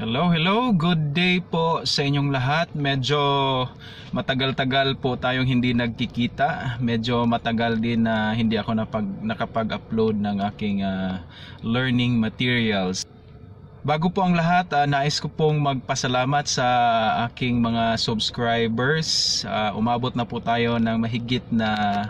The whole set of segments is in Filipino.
Hello, hello. Good day po sa inyong lahat. Medyo matagal-tagal po tayong hindi nagkikita. Medyo matagal din na hindi ako nakapag-upload ng aking learning materials. Bago po ang lahat, nais ko pong magpasalamat sa aking mga subscribers. Umabot na po tayo ng mahigit na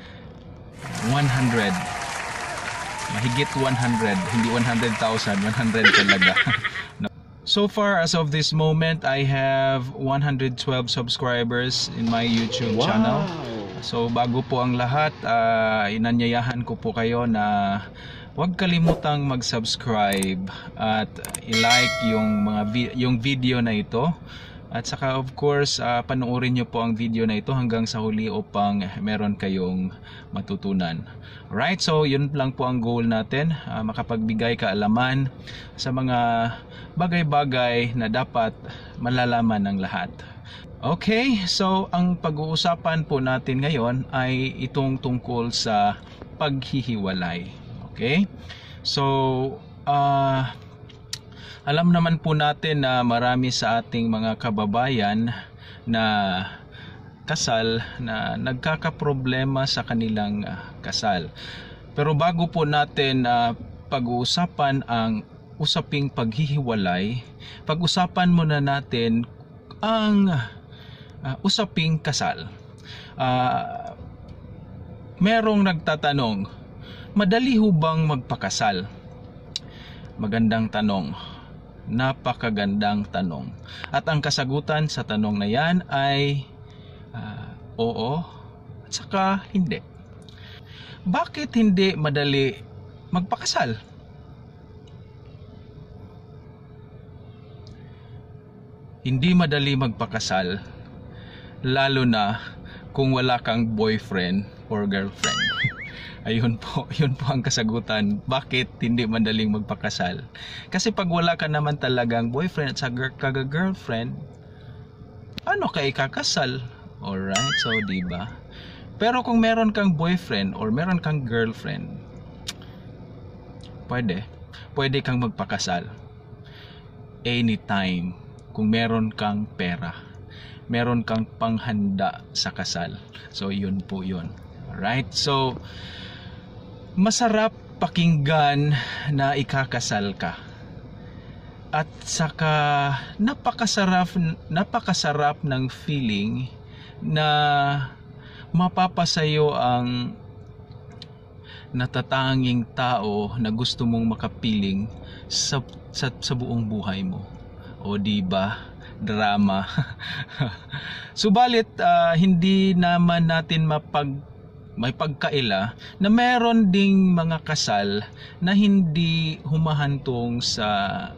100. Mahigit 100, hindi 100,000, 100 talaga. So far, as of this moment, I have 112 subscribers in my YouTube channel. So bago po ang lahat, inanyayahan ko po kayo na huwag kalimutang mag-subscribe at i-like yung video na ito. At saka of course, panoorin nyo po ang video na ito hanggang sa huli upang meron kayong matutunan. Alright, so yun lang po ang goal natin, makapagbigay kaalaman sa mga bagay-bagay na dapat malalaman ng lahat. Okay, so ang pag-uusapan po natin ngayon ay itong tungkol sa paghihiwalay. Okay, so alam naman po natin na marami sa ating mga kababayan na kasal na nagkakaproblema sa kanilang kasal. Pero bago po natin pag-uusapan ang usaping paghihiwalay, pag-usapan muna natin ang usaping kasal. Merong nagtatanong, madali ho bang magpakasal? Magandang tanong. Napakagandang tanong. At ang kasagutan sa tanong na yan ay oo at saka hindi. Bakit hindi madali magpakasal? Hindi madali magpakasal lalo na kung wala kang boyfriend or girlfriend. Ayun po, yun po ang kasagutan. Bakit hindi madaling magpakasal? Kasi pag wala ka naman talagang boyfriend at saka girlfriend, ano ka ikakasal? Alright, so diba? Pero kung meron kang boyfriend or meron kang girlfriend, pwede kang magpakasal anytime kung meron kang pera, meron kang panghanda sa kasal. So yun po yun. Alright, so masarap pakinggan na ikakasal ka. At saka napakasarap ng feeling na mapapasayo ang natatanging tao na gusto mong makapiling sa buong buhay mo. O di ba? Drama. Subalit hindi naman natin may pagkaila na meron ding mga kasal na hindi humahantong sa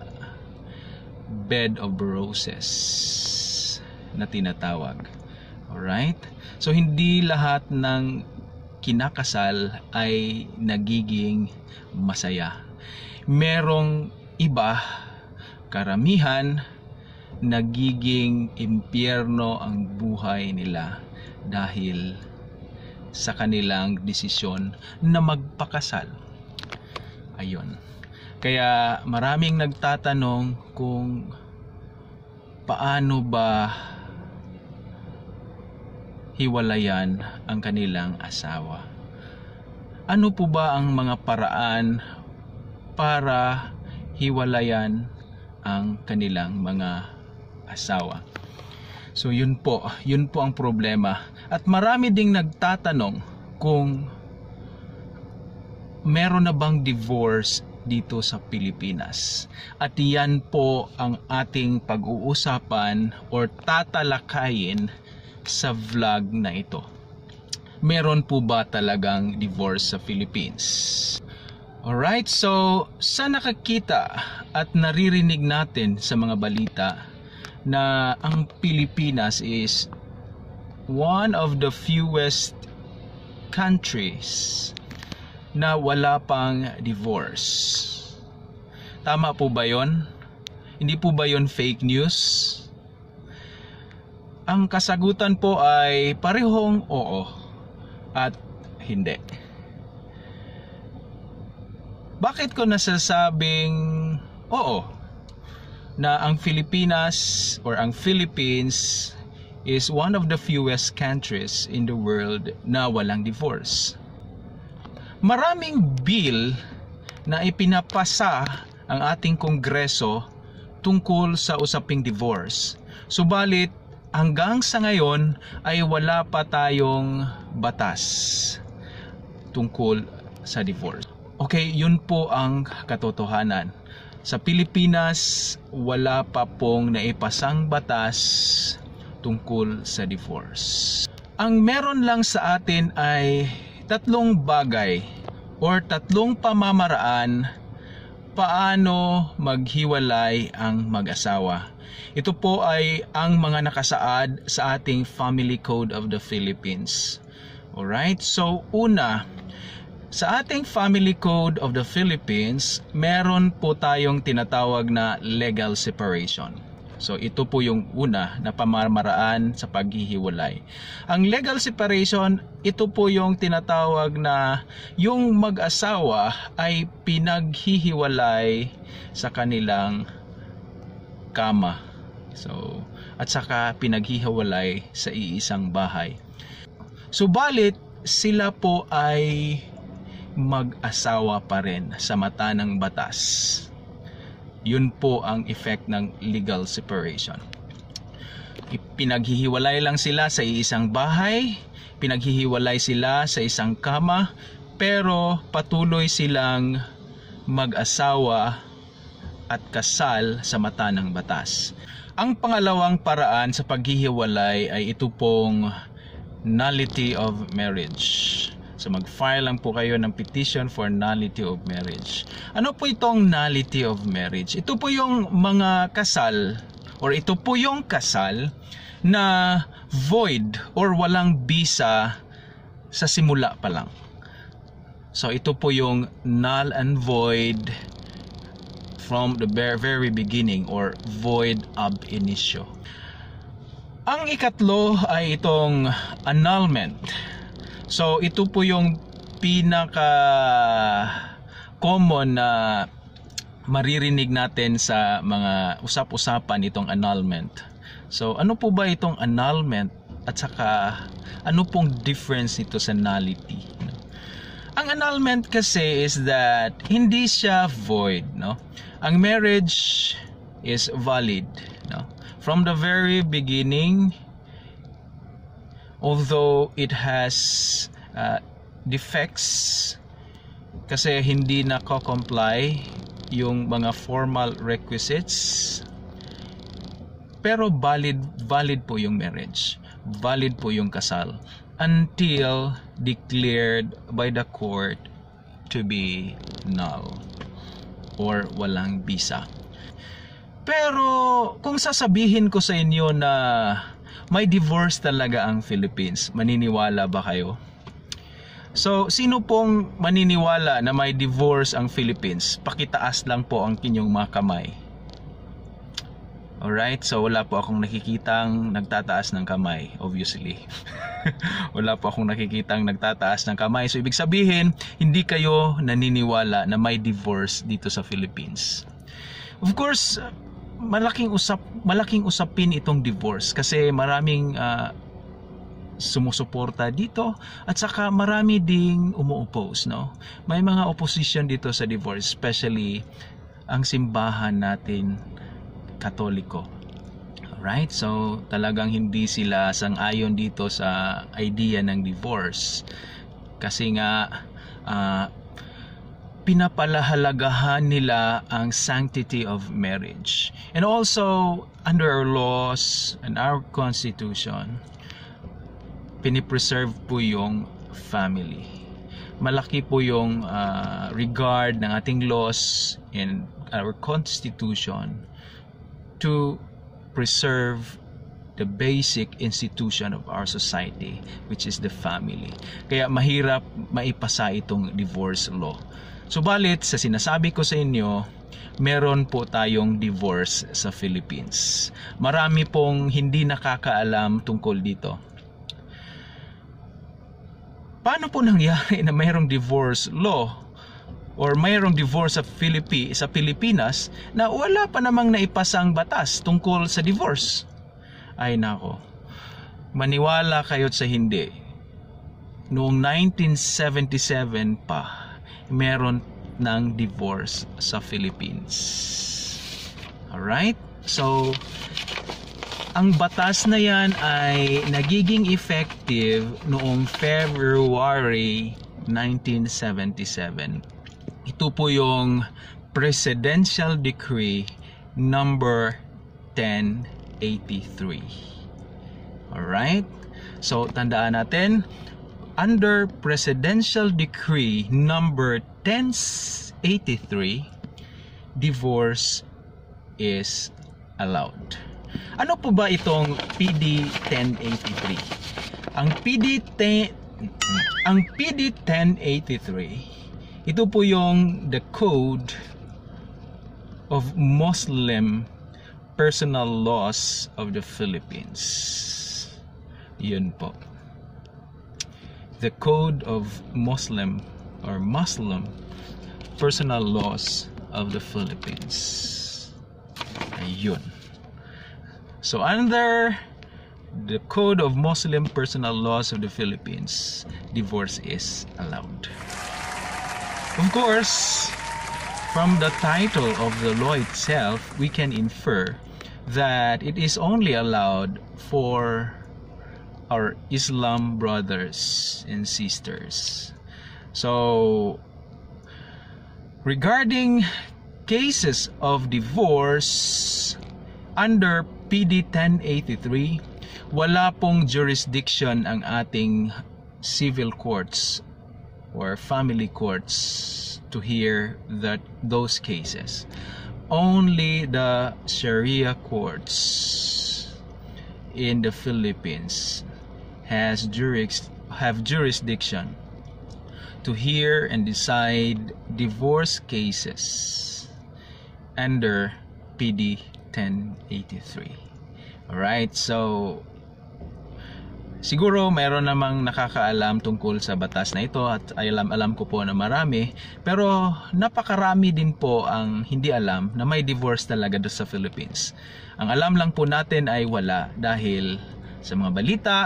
bed of roses na tinatawag. Alright? So hindi lahat ng kinakasal ay nagiging masaya. Merong iba, karamihan, nagiging impyerno ang buhay nila dahil sa kanilang desisyon na magpakasal. Ayun. Kaya maraming nagtatanong kung paano ba hiwalayan ang kanilang asawa. Ano po ba ang mga paraan para hiwalayan ang kanilang mga asawa? So yun po ang problema. At marami ding nagtatanong kung meron na bang divorce dito sa Pilipinas. At yan po ang ating pag-uusapan or tatalakayin sa vlog na ito. Meron po ba talagang divorce sa Philippines? Alright, so sa nakakita at naririnig natin sa mga balita na ang Pilipinas is one of the fewest countries na wala pang divorce. Tama po ba yon? Hindi po ba yon fake news? Ang kasagutan po ay parehong oo at hindi. Bakit ko nasasabing oo? na ang Pilipinas or ang Philippines is one of the fewest countries in the world na walang divorce. Maraming bill na ipinapasa ang ating Kongreso tungkol sa usaping divorce. Subalit hanggang sa ngayon ay wala pa tayong batas tungkol sa divorce. Okay, yun po ang katotohanan. Sa Pilipinas, wala pa pong naipasang batas tungkol sa divorce. Ang meron lang sa atin ay tatlong bagay or tatlong pamamaraan paano maghiwalay ang mag-asawa. Ito po ay ang mga nakasaad sa ating Family Code of the Philippines. Alright, so una, sa ating Family Code of the Philippines, meron po tayong tinatawag na legal separation. So ito po yung una na pamamaraan sa paghihiwalay. Ang legal separation, ito po yung tinatawag na yung mag-asawa ay pinaghihiwalay sa kanilang kama. So, at saka pinaghihiwalay sa iisang bahay. Subalit, sila po ay mag-asawa pa rin sa mata ng batas. Yun po ang effect ng legal separation. Pinaghihiwalay lang sila sa isang bahay, pinaghihiwalay sila sa isang kama, pero patuloy silang mag-asawa at kasal sa mata ng batas. Ang pangalawang paraan sa paghihiwalay ay ito pong nullity of marriage. So mag-file lang po kayo ng petition for nullity of marriage. Ano po itong nullity of marriage? Ito po yung mga kasal or ito po yung kasal na void or walang bisa sa simula pa lang. So ito po yung null and void from the very beginning or void ab initio. Ang ikatlo ay itong annulment. So ito po yung pinaka common na maririnig natin sa mga usap-usapan itong annulment. So ano po ba itong annulment at saka ano pong difference nito sa nullity? Ang annulment kasi is that hindi siya void, no? Ang marriage is valid, no? From the very beginning, although it has defects kasi hindi nako-comply yung mga formal requisites, pero valid po yung marriage, valid po yung kasal until declared by the court to be null or walang bisa. Pero kung sasabihin ko sa inyo na may divorce talaga ang Philippines, maniniwala ba kayo? So, sino pong maniniwala na may divorce ang Philippines? Pakitaas lang po ang inyong mga kamay. Alright, so wala po akong nakikitang nagtataas ng kamay, obviously. Wala po akong nakikitang nagtataas ng kamay. So, ibig sabihin, hindi kayo naniniwala na may divorce dito sa Philippines. Of course, malaking usapin itong divorce kasi maraming sumusuporta dito at saka marami ding umu-oppose, no? May mga opposition dito sa divorce, especially ang simbahan natin Katoliko. Alright, so talagang hindi sila sang-ayon dito sa idea ng divorce kasi nga pinapalahalagahan nila ang sanctity of marriage. And also, under our laws and our constitution, pinipreserve po yung family. Malaki po yung regard ng ating laws and our constitution to preserve the basic institution of our society, which is the family. Kaya mahirap maipasa itong divorce law. Subalit, sa sinasabi ko sa inyo, meron po tayong divorce sa Philippines. Marami pong hindi nakakaalam tungkol dito. Paano po nangyari na mayroong divorce law or mayroong divorce sa Pilipinas na wala pa namang naipasang batas tungkol sa divorce. Ay nako, maniwala kayo sa hindi. Noong 1977 pa, meron ng divorce sa Philippines. Alright? So, ang batas na yan ay nagiging effective noong February 1977. Ito po yung Presidential Decree number 1083. Alright? So, tandaan natin, under Presidential Decree number 1083, divorce is allowed. Ano po ba itong PD 1083? Ang PD 1083, ito po yung the Code of Muslim Personal Laws of the Philippines. Yun po. The Code of Muslim Personal Laws of the Philippines. Ayun. So under the Code of Muslim Personal Laws of the Philippines, divorce is allowed. Of course, from the title of the law itself, we can infer that it is only allowed for our Islam brothers and sisters. So, regarding cases of divorce under PD 1083, wala pong jurisdiction ang ating civil courts or family courts to hear those cases. Only the Sharia courts in the Philippines have jurisdiction to hear and decide divorce cases under PD 1083. Alright, so siguro mayroon namang nakakaalam tungkol sa batas na ito at alam ko po na marami, pero napakarami din po ang hindi alam na may divorce talaga doon sa Philippines. Ang alam lang po natin ay wala dahil sa mga balita,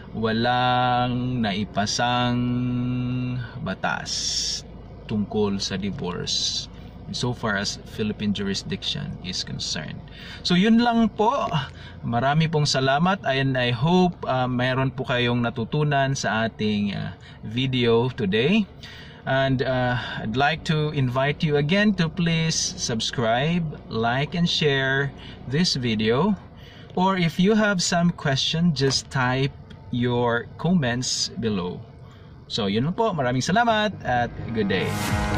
walang naipasang batas tungkol sa divorce so far as Philippine jurisdiction is concerned. So yun lang po. Marami pong salamat and I hope mayroon po kayong natutunan sa ating video today. And I'd like to invite you again to please subscribe, like and share this video. Or if you have some question, just type your comments below. So yun lang po. Maraming salamat at good day.